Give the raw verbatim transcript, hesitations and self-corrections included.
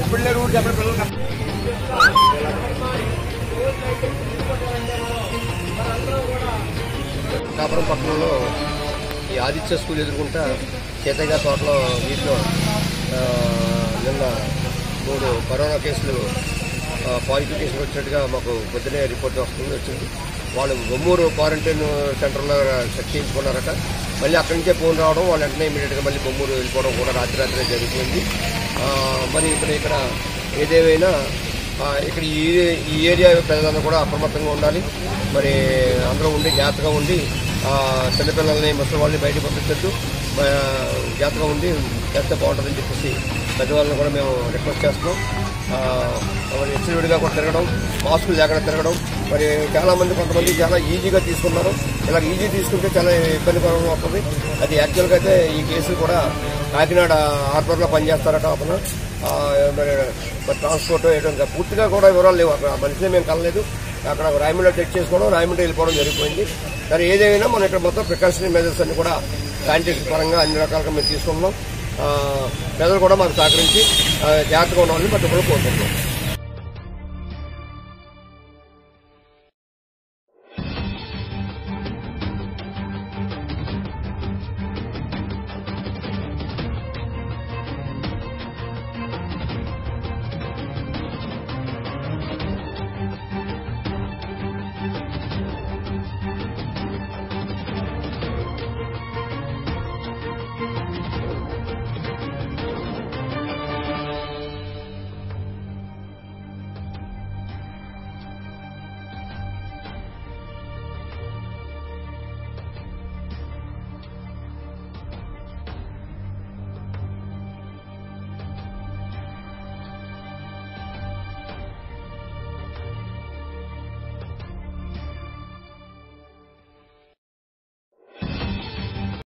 కాపురం పట్టణంలో ఈ ఆదిత్య స్కూల్ ఎదుర్కొంటా చేతయ్య తోటలో వీటిలో నిన్న మూడు కరోనా కేసులు పాజిటివ్ కేసులు వచ్చినట్టుగా మాకు పొద్దునే రిపోర్ట్ వస్తుంది వచ్చింది. వాళ్ళు బొమ్మూరు క్వారంటైన్ సెంటర్లో చెక్ చేయించుకున్నారట. మళ్ళీ అక్కడి నుంచే ఫోన్ రావడం, వాళ్ళు వెంటనే ఇమీడియట్గా మళ్ళీ బొమ్మూరు వెళ్ళిపోవడం కూడా రాత్రి రాత్రి జరిగిపోయింది. మరి ఇప్పుడు ఇక్కడ ఏదేమైనా ఇక్కడ ఈ ఈ ఏరియా ప్రజలందరూ కూడా అప్రమత్తంగా ఉండాలి. మరి అందరూ ఉండి జాగ్రత్తగా ఉండి చిన్నపిల్లల్ని ముసలి వాళ్ళని బయటకు పంపించద్దు, జాగ్రత్తగా ఉండి చేస్తే బాగుంటుందని చెప్పేసి పెద్దవాళ్ళని కూడా మేము రిక్వెస్ట్ చేస్తున్నాం. మరి హెచ్చరికగా కూడా తిరగడం, మాస్కులు లేకుండా తిరగడం. మరి చాలామంది కొంతమంది చాలా ఈజీగా తీసుకున్నారు. ఇలా ఈజీ తీసుకుంటే చాలా ఇబ్బందికరంగా వస్తుంది. అది యాక్చువల్గా అయితే ఈ కేసులు కూడా కాకినాడ హార్బర్లో పనిచేస్తారట అతను. మరి ట్రాన్స్పోర్ట్ వేయడం పూర్తిగా కూడా వివరాలు లేవు. అక్కడ మనిషిని మేము కలలేదు. అక్కడ రాయమండ్రి చెక్ చేసుకోవడం, రాయమండ్రి వెళ్ళిపోవడం జరిగిపోయింది. కానీ ఏదేమైనా మనం ఇక్కడ మొత్తం ప్రికాషనరీ మెజర్స్ అన్ని కూడా శానిటేషన్ పరంగా అన్ని రకాలుగా మేము తీసుకుంటున్నాం. ప్రజలు కూడా మాకు సహకరించి జాగ్రత్తగా ఉండాలని ప్రతి ఒక్కరు కోరుకుంటున్నాం.